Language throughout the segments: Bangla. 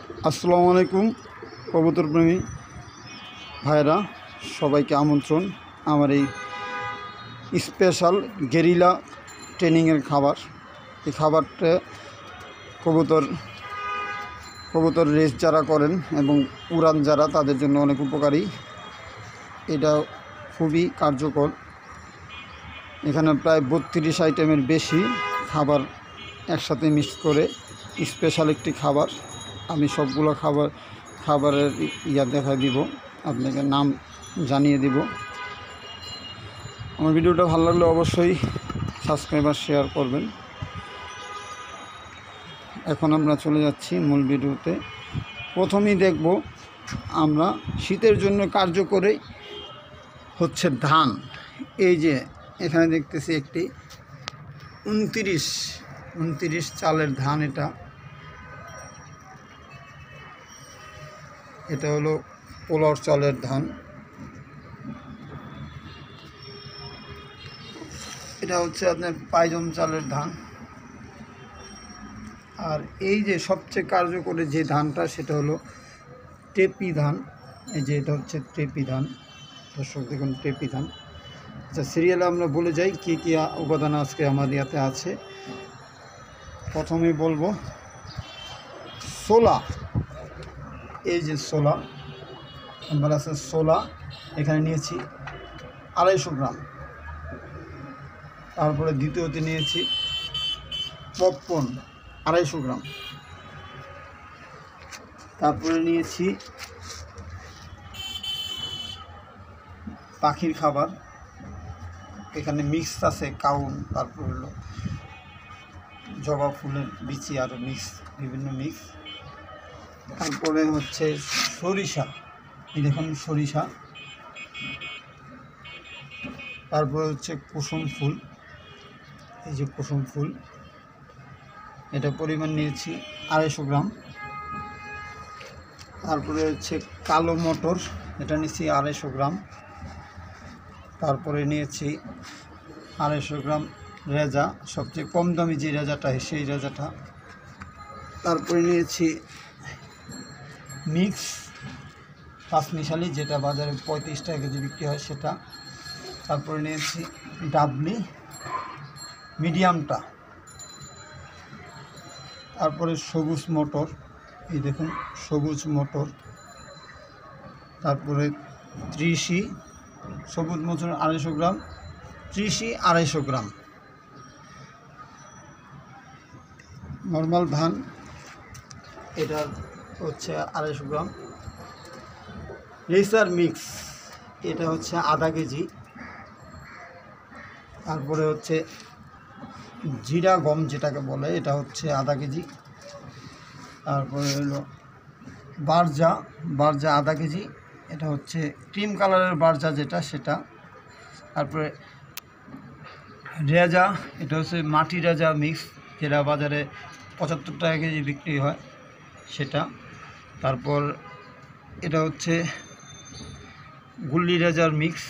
আসসালামু আলাইকুম কবুতর প্রেমী ভাইরা, সবাইকে আমন্ত্রণ আমার এই স্পেশাল গেরিলা ট্রেনিংয়ের খাবার। এই খাবারটা কবুতর রেস যারা করেন এবং উড়ান যারা, তাদের জন্য অনেক উপকারী। এটা খুবই কার্যকর। এখানে প্রায় 32 আইটেমের বেশি খাবার একসাথে মিক্স করে স্পেশাল একটি খাবার। আমি সবগুলো খাবারের দেখা দিব, আপনাকে নাম জানিয়ে দিব। আমার ভিডিওটা ভালো লাগলে অবশ্যই সাবস্ক্রাইব আর শেয়ার করবেন। এখন আমরা চলে যাচ্ছি মূল ভিডিওতে। প্রথমেই দেখব আমরা শীতের জন্য কার্যকরী হচ্ছে ধান। এই যে এখানে দেখতেছি একটি 29 চালের ধান। এটা হলো পোলার চালের ধান। এটা হচ্ছে আপনার পাইজম চালের ধান। আর এই যে সবচেয়ে কার্যকরী যে ধানটা, সেটা হলো টেপি ধান। এই যে এটা হচ্ছে টেপি ধান। দর্শক দেখুন, টেপি ধান। আচ্ছা, সিরিয়ালে আমরা বলে যাই কী কী উপাদান আজকে আমার ইয়াতে আছে। প্রথমেই বলবো ছোলা। এই যে ছোলা আমার আছে, ছোলা এখানে নিয়েছি 250 গ্রাম। তারপরে দ্বিতীয়তে নিয়েছি পপকর্ন 250 গ্রাম। তারপরে নিয়েছি পাখির খাবার, এখানে মিক্স আছে কাউন, তারপর হলো জবা ফুলের বিচি, আরও বিভিন্ন মিক্স। তারপরে হচ্ছে সরিষা, এই দেখুন সরিষা। তারপরে হচ্ছে কুসুম ফুল, এই যে কুসুম ফুল, এটা পরিমাণ নিয়েছি 250 গ্রাম। তারপরে হচ্ছে কালো মটর, এটা নিয়েছি 250 গ্রাম। তারপরে নিয়েছি 250 গ্রাম রেজা, সবচেয়ে কম দামি যে রেজাটা সেই রেজাটা। তারপরে নিয়েছি মিক্স 5 মিশালি, যেটা বাজারে 35 টাকা কেজি বিক্রি হয় সেটা। তারপরে নিয়েছি ডাবলি মিডিয়ামটা। তারপরে সবুজ মটর, এই দেখুন সবুজ মটর। তারপরে 30 সবুজ মটর 250 গ্রাম, 30 250 গ্রাম। নর্মাল ধান এটা হচ্ছে 250 গ্রাম। রেসার মিক্স এটা হচ্ছে আধা কেজি। তারপরে হচ্ছে জিরা গম যেটাকে বলে, এটা হচ্ছে আধা কেজি। তারপরে হলো বারজা আধা কেজি, এটা হচ্ছে ক্রিম কালারের বারজা যেটা সেটা। তারপরে রেজা, এটা হচ্ছে মাটি রেজা মিক্স, যেটা বাজারে 75 টাকা কেজি বিক্রি হয় সেটা। তারপর এটা হচ্ছে গুল্লি রেজার মিক্স।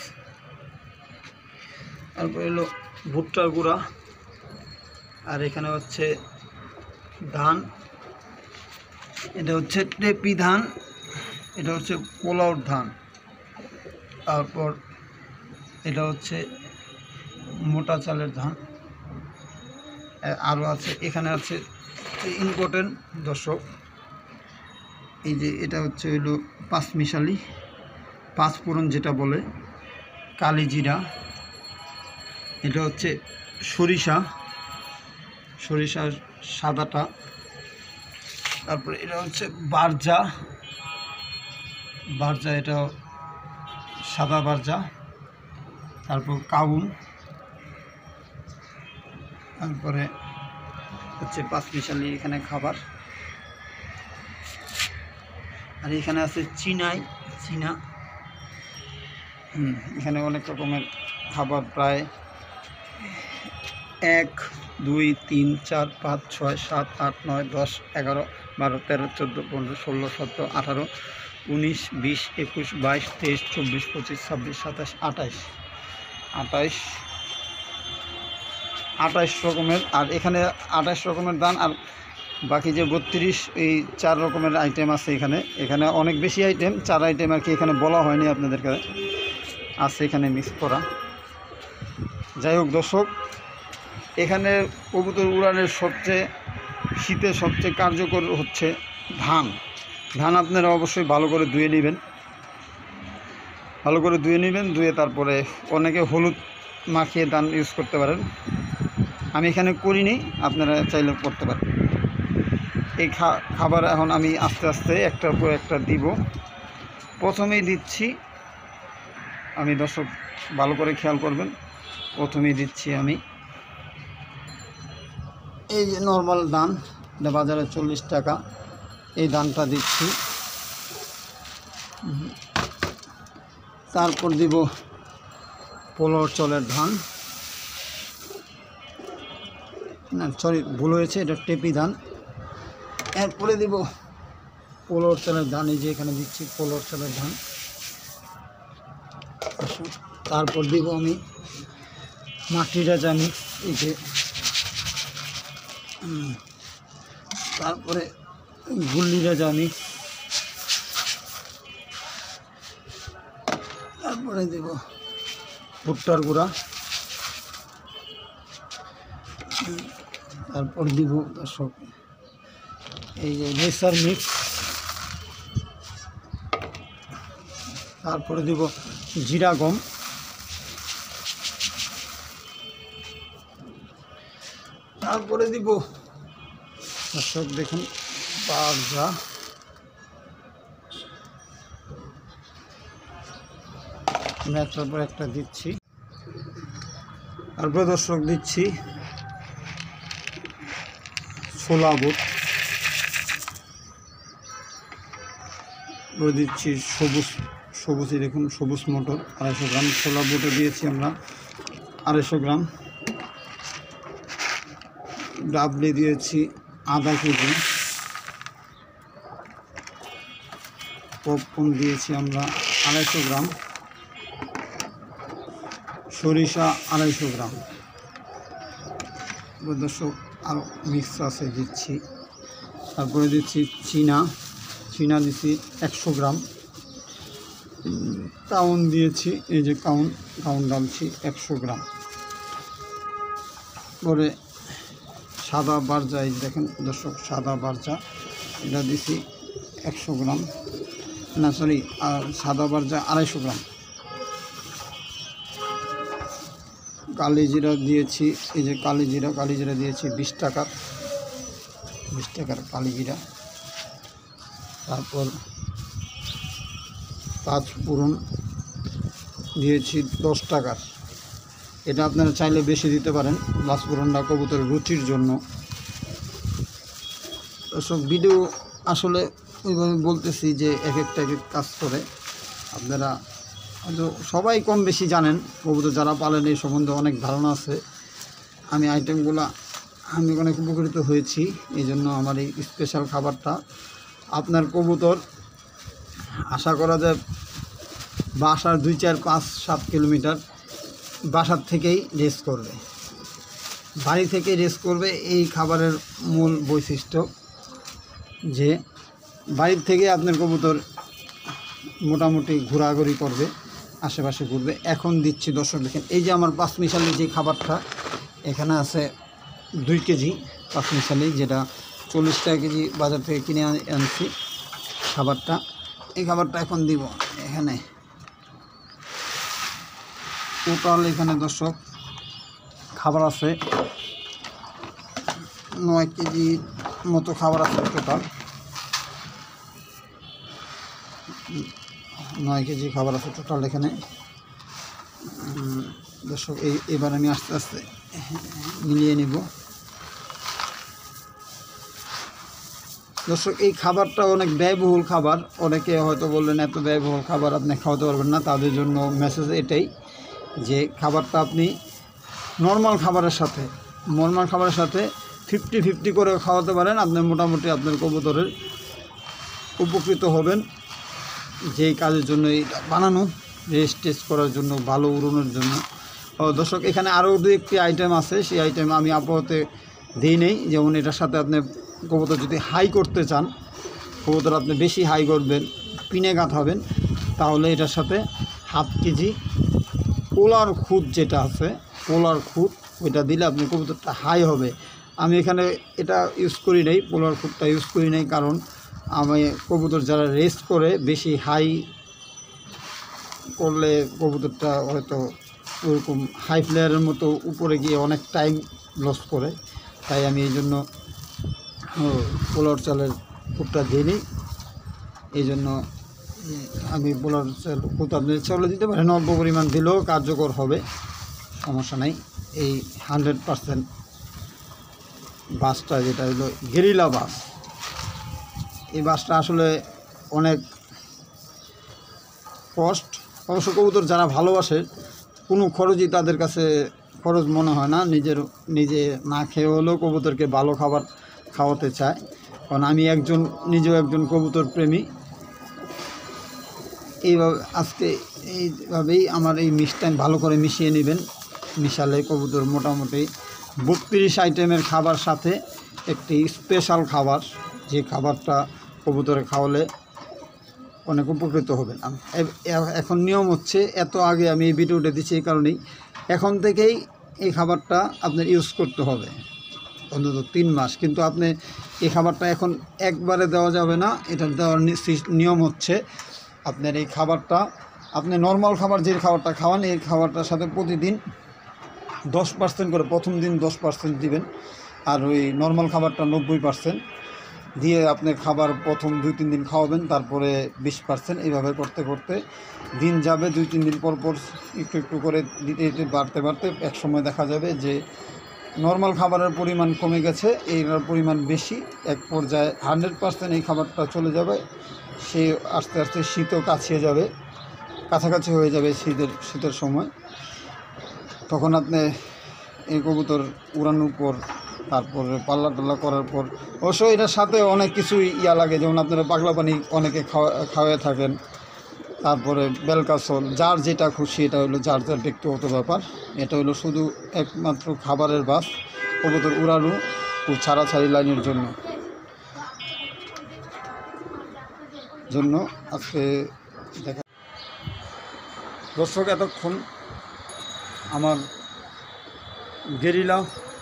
তারপর হলো ভুট্টার গুঁড়া। আর এখানে হচ্ছে ধান, এটা হচ্ছে টেপি ধান, এটা হচ্ছে পোলাওর ধান। তারপর এটা হচ্ছে মোটা চালের ধান। আরও আছে, এখানে আছে ইম্পর্টেন্ট দর্শক, এই যে এটা হচ্ছে হলো 5 মিশালি, 5 ফোড়ন যেটা বলে, কালি জিরা। এটা হচ্ছে সরিষার সাদাটা। তারপরে এটা হচ্ছে বারজা, এটা সাদা বারজা। তারপর কাউন। তারপরে হচ্ছে 5 মিশালি এখানে খাবার। আর এখানে আছে চীনা। এখানে অনেক রকমের খাবার, প্রায় 1 2 3 4 5 6 7 8 9 10 11 12 13 14 15 16 17 18 19 20 21 22 23 24 25 26 27 28 রকমের। আর এখানে 28 রকমের ধান। আর বাকি যে 32 এই 4 রকমের আইটেম আছে এখানে অনেক বেশি আইটেম, 4 আইটেম আর কি এখানে বলা হয়নি আপনাদেরকে, আছে এখানে মিক্স করা। যাই হোক দর্শক, এখানে কবুতর উড়ানের শীতে সবচেয়ে কার্যকর হচ্ছে ধান আপনারা অবশ্যই ভালো করে ধুয়ে নেবেন, ধুয়ে তারপরে অনেকে হলুদ মাখিয়ে ধান ইউজ করতে পারেন। আমি এখানে করিনি, আপনারা চাইলে করতে পারেন। এই খাবার এখন আমি আস্তে আস্তে একটার পর একটা দিব। প্রথমেই দিচ্ছি আমি, দর্শক ভালো করে খেয়াল করবেন, প্রথমেই দিচ্ছি আমি এই যে নর্মাল ধান, এটা বাজারে 40 টাকা, এই ধানটা দিচ্ছি। তারপর দিব পোলোর চলের ধান, না সরি ভুল হয়েছে, এটা টেপি ধান। এরপরে দিব পোলোর চালের ধান, এই যে এখানে দিচ্ছি পোলোর চালের ধান। তারপর দিব আমি মাটি রাজা মিক্স, এই যে তারপরে গুল্লি রাজা মিক্স, তারপরে দেব ভুট্টার গুঁড়া, তারপর দিব দর্শক এই যে রেসার মিক্স, তারপরে দিব জিরা গম, তারপরে দিব দর্শক দেখুন বাজা, একটার পর একটা দিচ্ছি। তারপরে দর্শক দিচ্ছি ছোলা বুট, দিচ্ছি সবুজ দেখুন সবুজ মটর 250 গ্রাম, ছোলা বুটও দিয়েছি আমরা 250 গ্রাম, ডাবলি দিয়েছি আধা কেজি, পপকর্ন দিয়েছি আমরা 250 গ্রাম, সরিষা 250 গ্রাম। দর্শক আরও মিক্স আছে দিচ্ছি। তারপরে দিচ্ছি চীনা দিচ্ছি 100 গ্রাম, কাউন দিয়েছি, এই যে কাউন ডালছি 100 গ্রাম। পরে সাদা বারজা, এই দেখেন দর্শক সাদা বারজা, এটা দিছি 100 গ্রাম, না সরি সাদা বারজা 250 গ্রাম। কালি জিরা দিয়েছি, এই যে কালি জিরা দিয়েছি 20 টাকার কালি জিরা। তারপর পাঁচ ফোড়ন দিয়েছি 10 টাকার, এটা আপনারা চাইলে বেশি দিতে পারেন, পাঁচ ফোড়নটা কবুতরের রুচির জন্য। সব ভিডিও আসলে ওইভাবে বলতেছি যে এক একটা কাজ করে, আপনারা সবাই কম বেশি জানেন, কবুতর যারা পালেন এই সম্বন্ধে অনেক ধারণা আছে। আমি আইটেমগুলো আমি অনেক উপকৃত হয়েছি, এই জন্য আমার এই স্পেশাল খাবারটা। আপনার কবুতর আশা করা যায় বাসার 2, 4, 5, 7 কিলোমিটার বাসার থেকেই রেস করবে, বাড়ি থেকে রেস করবে। এই খাবারের মূল বৈশিষ্ট্য যে বাড়ির থেকে আপনার কবুতর মোটামুটি ঘোরাঘুরি করবে, আশেপাশে ঘুরবে। এখন দিচ্ছি দর্শক দেখেন, এই যে আমার 5 মিশালি যে খাবারটা এখানে আছে 2 কেজি 5 মিশালি, যেটা 40 টাকা কেজি বাজার থেকে কিনে আনছি খাবারটা। এই খাবারটা এখন দিব এখানে টোটাল, এখানে দর্শক খাবার আছে 9 কেজি মতো খাবার আছে টোটাল, 9 কেজি খাবার আছে টোটাল এখানে দর্শক। এবার আমি আস্তে আস্তে মিলিয়ে নিব দর্শক। এই খাবারটা অনেক ব্যয়বহুল খাবার, অনেকে হয়তো বললেন এত ব্যয়বহুল খাবার আপনি খাওয়াতে পারবেন না, তাদের জন্য মেসেজ এটাই যে খাবারটা আপনি নর্মাল খাবারের সাথে 50-50 করে খাওয়াতে পারেন, আপনি মোটামুটি আপনার কবুতরের উপকৃত হবেন। যেই কাজের জন্য এটা বানানো, রেস্ট টেস্ট করার জন্য, ভালো উড়ানোর জন্য। দর্শক এখানে আরও 2-1টি আইটেম আছে, সেই আইটেম আমি আপাতত দিই নেই, যেমন এটার সাথে আপনি কবুতর যদি হাই করতে চান, কবুতর আপনি বেশি হাই করবেন, পিনে গাঁথাবেন, তাহলে এটার সাথে ½ কেজি পোলার খুদ যেটা আছে, পোলার খুদ ওইটা দিলে আপনি কবুতরটা হাই হবে। আমি এখানে এটা ইউজ করি নাই, পোলার খুদটা ইউজ করি নাই, কারণ আমি কবুতর যারা রেস্ট করে বেশি হাই করলে কবুতরটা হয়তো ওরকম হাই ফ্লেয়ারের মতো উপরে গিয়ে অনেক টাইম লস করে, তাই আমি এই জন্য পোলার চালের খুদটা দিইনি। এই জন্য আমি পোলার চাল খুদ আপনি চাউলে দিতে পারেন, অল্প পরিমাণ দিলেও কার্যকর হবে, সমস্যা নাই। এই 100% বাসটা যেটা হলো গেরিলা বাস, এই বাসটা আসলে অনেক কষ্ট। অবশ্য কবুতর যারা ভালোবাসে কোনো খরচই তাদের কাছে খরচ মনে হয় না, নিজে না খেয়ে হলেও কবুতরকে ভালো খাবার খাওয়াতে চায়। কারণ আমি নিজেও একজন কবুতর প্রেমী। এইভাবে আজকে এইভাবেই আমার এই মিষ্টান ভালো করে মিশিয়ে নেবেন। মিশালে কবুতর মোটামুটি 32 আইটেমের খাবার সাথে একটি স্পেশাল খাবার, যে খাবারটা কবুতরে খাওয়ালে অনেক উপকৃত হবেন। এখন নিয়ম হচ্ছে, এত আগে আমি এই ভিডিওটা দিচ্ছি এই কারণেই, এখন থেকেই এই খাবারটা আপনার ইউজ করতে হবে অন্তত 3 মাস। কিন্তু আপনি এই খাবারটা এখন একবারে দেওয়া যাবে না। এটা দেওয়ার নিয়ম হচ্ছে, আপনার এই খাবারটা আপনি নর্মাল খাবার যে খাবারটা খাওয়ান, এই খাবারটার সাথে প্রতিদিন 10% করে, প্রথম দিন 10% দিবেন, আর ওই নর্মাল খাবারটা 90% দিয়ে আপনি খাবার প্রথম 2-3 দিন খাওয়াবেন, তারপরে 20%। এইভাবে করতে করতে দিন যাবে, 2-3 দিন পর পর একটু একটু করে দিতে দিতে বাড়তে বাড়তে এক সময় দেখা যাবে যে নর্মাল খাবারের পরিমাণ কমে গেছে, এইটার পরিমাণ বেশি। এক পর্যায়ে 100% এই খাবারটা চলে যাবে। সে আস্তে আস্তে শীতও কাছাকাছি হয়ে যাবে শীতের সময়। তখন আপনি এই কবুতর উড়ানোর পর, তারপরে পাল্লা টাল্লা করার পর, অবশ্য এটার সাথে অনেক কিছুই লাগে, যেমন আপনারা পাগলা পানি অনেকে খাওয়ায় থাকেন, তারপরে বেলকাসল, যার যেটা খুশি, এটা হলো যার ব্যক্তিগত ব্যাপার। এটা হলো শুধু একমাত্র খাবারের বাস, কবুতর উড়ানো ও ছাড়াছাড়ি লাইনের জন্য আজকে দেখা। দর্শক, এতক্ষণ আমার গেরিলা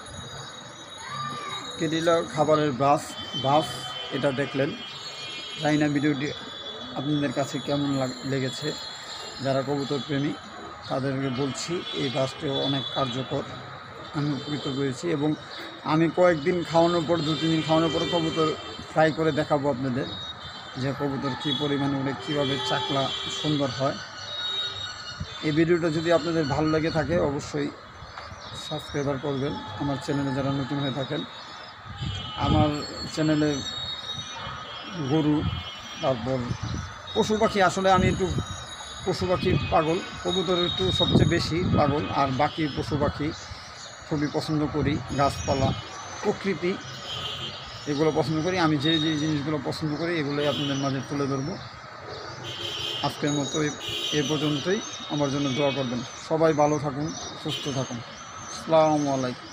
খাবারের বাস এটা দেখলেন। জানি না ভিডিওটি আপনাদের কাছে কেমন লেগেছে। যারা কবুতর প্রেমী তাদেরকে বলছি, এই বাসটিও অনেক কার্যকর, আমি উপকৃত হয়েছি। এবং আমি কয়েকদিন খাওয়ানোর পর, 2-3 দিন খাওয়ানোর পর কবুতর ফ্রাই করে দেখাবো আপনাদের, যে কবুতর কী পরিমাণে উড়ে, কীভাবে চাকলা সুন্দর হয়। এই ভিডিওটা যদি আপনাদের ভালো লেগে থাকে অবশ্যই সাবস্ক্রাইবার করবেন আমার চ্যানেলে, যারা নতুন হয়ে থাকেন। আমার চ্যানেলে গরু, তারপর পশু পাখি, আসলে আমি একটু পশু পাখি পাগল, কবুতর একটু সবচেয়ে বেশি পাগল, আর বাকি পশু পাখি খুবই পছন্দ করি। গাছপালা, প্রকৃতি, এগুলো পছন্দ করি। আমি যে জিনিসগুলো পছন্দ করি এগুলোই আপনাদের মাঝে তুলে ধরবো। আজকের মতো এ পর্যন্তই। আমার জন্য দোয়া করবেন। সবাই ভালো থাকুন, সুস্থ থাকুন। আসসালামু আলাইকুম।